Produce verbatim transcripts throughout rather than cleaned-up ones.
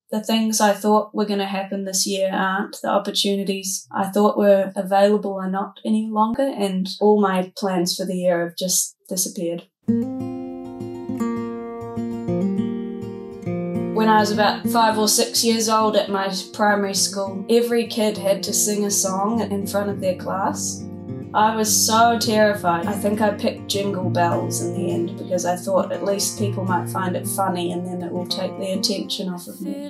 The things I thought were going to happen this year aren't. The opportunities I thought were available are not any longer, and all my plans for the year have just disappeared. When I was about five or six years old at my primary school, every kid had to sing a song in front of their class. I was so terrified. I think I picked Jingle Bells in the end because I thought at least people might find it funny and then it will take their attention off of me.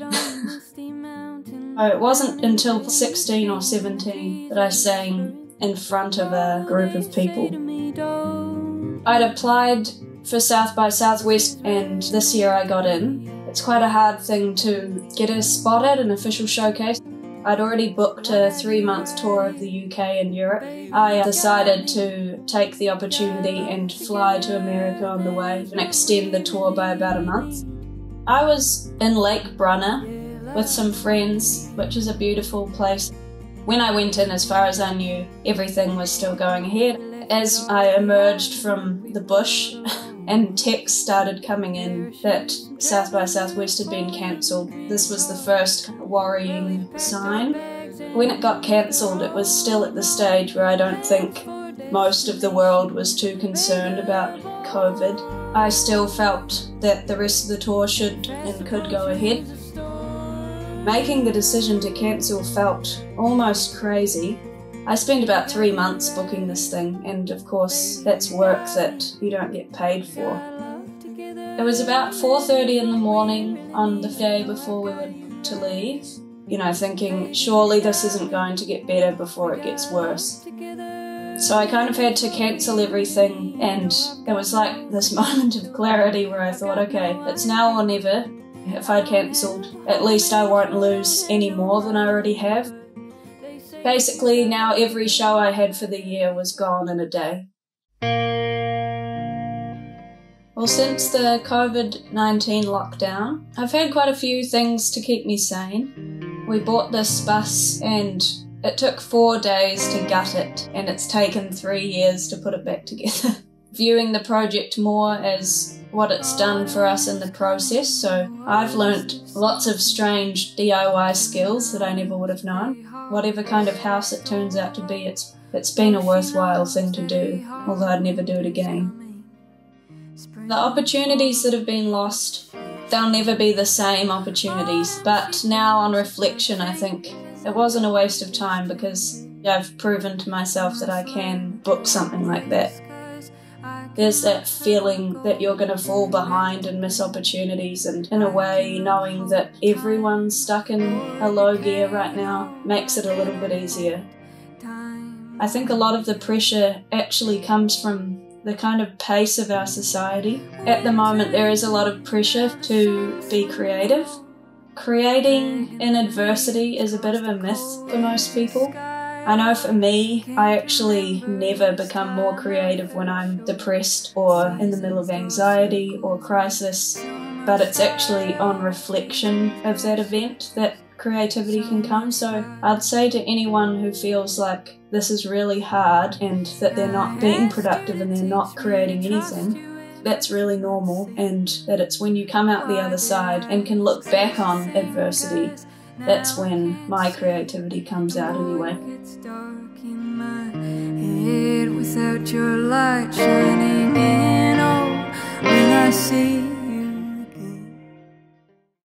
It wasn't until sixteen or seventeen that I sang in front of a group of people. I'd applied for South by Southwest and this year I got in. It's quite a hard thing to get a spot at an official showcase. I'd already booked a three-month tour of the U K and Europe. I decided to take the opportunity and fly to America on the way and extend the tour by about a month. I was in Lake Brunner with some friends, which is a beautiful place. When I went in, as far as I knew, everything was still going ahead. As I emerged from the bush and texts started coming in that South by Southwest had been cancelled, this was the first worrying sign. When it got cancelled, it was still at the stage where I don't think most of the world was too concerned about COVID. I still felt that the rest of the tour should and could go ahead. Making the decision to cancel felt almost crazy. I spent about three months booking this thing, and of course that's work that you don't get paid for. It was about four thirty in the morning on the day before we were to leave, you know, thinking surely this isn't going to get better before it gets worse. So I kind of had to cancel everything, and it was like this moment of clarity where I thought, okay, it's now or never. If I cancelled, at least I won't lose any more than I already have. Basically, now every show I had for the year was gone in a day. Well, since the COVID nineteen lockdown, I've had quite a few things to keep me sane. We bought this bus and it took four days to gut it, and it's taken three years to put it back together. Viewing the project more as what it's done for us in the process, so I've learnt lots of strange D I Y skills that I never would have known. Whatever kind of house it turns out to be, it's it's been a worthwhile thing to do, although I'd never do it again. The opportunities that have been lost, they'll never be the same opportunities, but now on reflection I think it wasn't a waste of time because I've proven to myself that I can book something like that. There's that feeling that you're going to fall behind and miss opportunities, and in a way knowing that everyone's stuck in a low gear right now makes it a little bit easier. I think a lot of the pressure actually comes from the kind of pace of our society. At the moment there is a lot of pressure to be creative. Creating in adversity is a bit of a myth for most people. I know for me, I actually never become more creative when I'm depressed or in the middle of anxiety or crisis, but it's actually on reflection of that event that creativity can come. So I'd say to anyone who feels like this is really hard and that they're not being productive and they're not creating anything, that's really normal, and that it's when you come out the other side and can look back on adversity, that's when my creativity comes out anyway. It's dark in my head without your light shining in. Oh, when I see